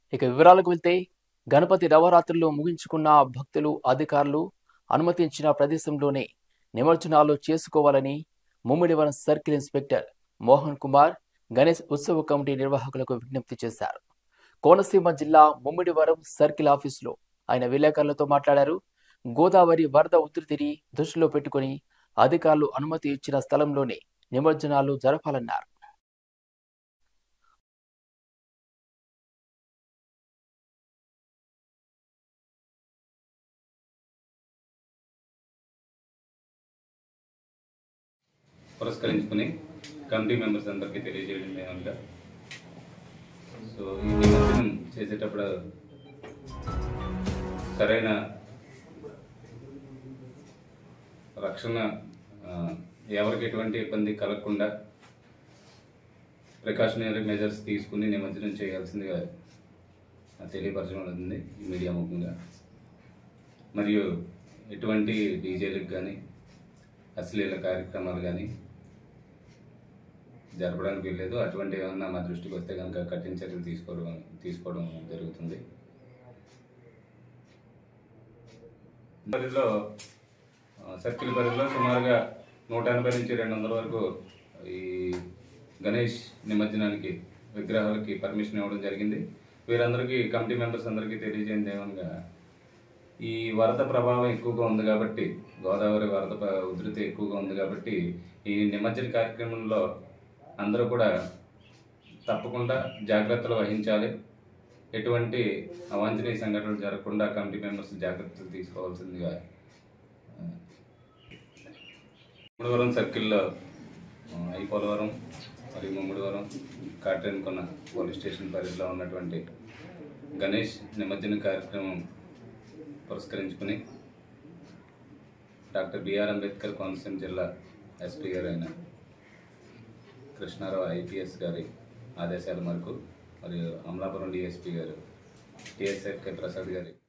ఇక వివరాలకు వెళ్తే గణపతి నవరాత్రులు ముగించుకున్న భక్తులు అధికారులు అనుమతించిన ప్రదేశంలోనే నిమజ్జనాలు చేసుకోవాలని ముమ్మిడివరం సర్కిల్ ఇన్స్పెక్టర్ మోహన్ కుమార్ గణేష్ ఉత్సవ కమిటీ నిర్వాహకులకు విజ్ఞప్తి చేశారు. కోనసీమ జిల్లా ముమ్మిడివరం సర్కిల్ ఆఫీసులో ఆయన విలేకరులతో మాట్లాడారు. గోదావరి వరద ఉధృతిని దృష్టిలో పెట్టుకుని అధికారులు అనుమతి ఇచ్చిన స్థలంలోనే నిమజ్జనాలు జరపాలన్నారు. పురస్కరించుకుని కమిటీ మెంబర్స్ అందరికీ తెలియజేయడం ఏమనగా, సో ఈ నిమజ్జనం చేసేటప్పుడు సరైన రక్షణ, ఎవరికి ఎటువంటి ఇబ్బంది కలగకుండా ప్రికాషనరీ మెజర్స్ తీసుకుని నిమజ్జనం చేయాల్సిందిగా తెలియపరచబడుతుంది ఈ మీడియా ముఖ్యంగా. మరియు ఎటువంటి డీజేలకు కానీ అశ్లీల కార్యక్రమాలు కానీ జరపడానికి వీల్లేదు. అటువంటి ఏమన్నా మా దృష్టికి వస్తే కనుక కఠిన చర్యలు తీసుకోవడం జరుగుతుంది. పరిధిలో సర్కిల్ పరిధిలో సుమారుగా 180 నుంచి 200 వరకు ఈ గణేష్ నిమజ్జనానికి విగ్రహాలకి పర్మిషన్ ఇవ్వడం జరిగింది. వీరందరికీ కమిటీ మెంబర్స్ అందరికీ తెలియజేయండి ఏమనగా, ఈ వరద ప్రభావం ఎక్కువగా ఉంది కాబట్టి, గోదావరి వరద ఉధృతి ఎక్కువగా ఉంది కాబట్టి ఈ నిమజ్జన కార్యక్రమంలో అందరూ కూడా తప్పకుండా జాగ్రత్తలు వహించాలి. ఎటువంటి అవాంఛనీయ సంఘటనలు జరగకుండా కమిటీ మెంబర్స్ జాగ్రత్తలు తీసుకోవాల్సిందిగా ముమ్మిడివరం సర్కిల్లో ఐపోలవరం మరియు ముమ్మిడివరం కాట్రేనికొన పోలీస్ స్టేషన్ పరిధిలో ఉన్నటువంటి గణేష్ నిమజ్జన కార్యక్రమం పురస్కరించుకుని డాక్టర్ బిఆర్ అంబేద్కర్ కోనసీమ జిల్లా ఎస్పీ గారు అయిన కృష్ణారావు ఐపీఎస్ గారి ఆదేశాల మేరకు మరియు అమలాపురం డిఎస్పీ గారు టిఎస్ఆర్ కే ప్రసాద్ గారి